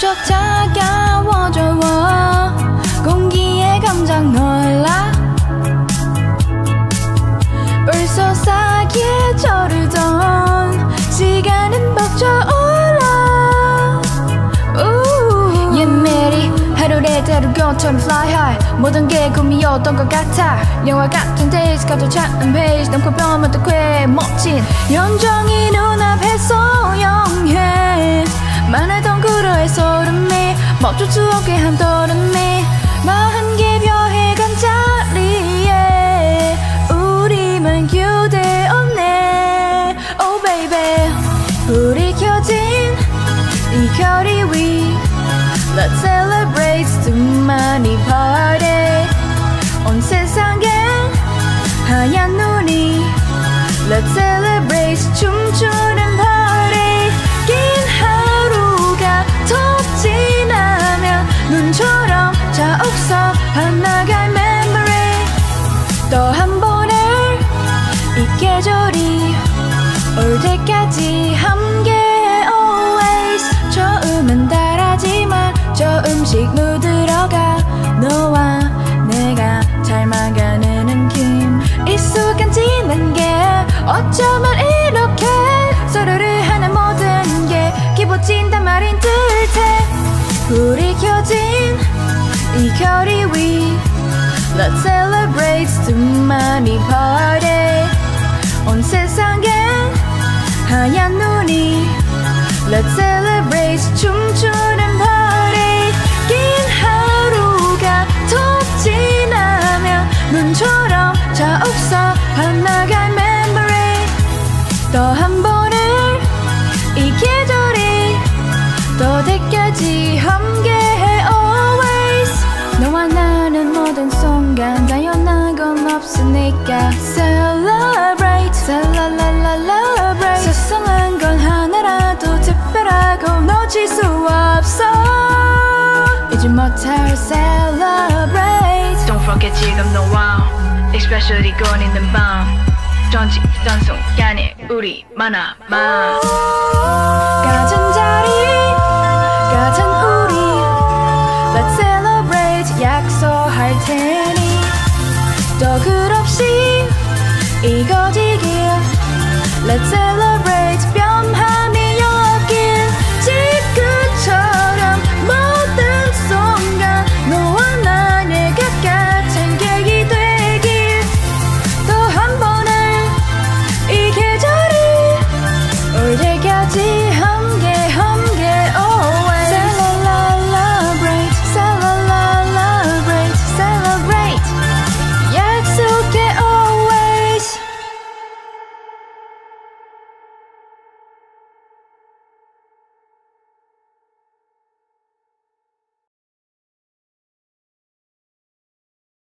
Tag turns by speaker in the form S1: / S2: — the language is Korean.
S1: 쩍 다가워줘 공기에 깜짝 놀라 벌써 사기에 저르던 시간은 벅차올라 예매리 하루를 다른 것처럼 fly high 모든 게 꿈이었던 것 같아 영화 같은 데이즈 가득 찬 페이지 넘고 뼈마다 꽤 멋진 연정이 눈앞에 소영해 많았던 그로의 소름이 멈출 수 없게 한 떨음이 40개 별해간 자리에 우리만 교대었네 Oh baby 불이 켜진 이 거리 위 Let's celebrate 수많이 party 온 세상엔 하얀 눈이 Let's celebrate 춤추는 party 긴 하루가 톡 지나면 눈처럼 자옥서 하나갈 memory 또 한 번을 이 계절이 올 때까지 함께해 always 처음은 다르지만 조금씩 묻어가 너와 내가 닮아가는 느낌 익숙한 지난 게 어쩌면 이렇게 서로를 하는 모든 게 기뻐진단 말인 듯해 불이 켜진 이 거리 위 Let's celebrate 수많이 party 온 세상엔 하얀 눈이 Let's celebrate 춤추는 party 긴 하루가 톡 지나면 눈처럼 자옥서 하나갈 memory 또 한 번을 이 계절이 또 때까지 함께해 always 너와 나는 모든 순간 당연한 건 없으니까 Celebrate celebrate 세상은 건 하나라도 특별하고 놓칠 수 없어 잊지 못할 Celebrate
S2: Don't forget 지금 너와 Especially 꺼내는 밤 전직던 순간에 우리 만나마
S1: 같은 자리 같은 우리 Let's celebrate 약속할 테니 또 끝없이 이거지길 Let's celebrate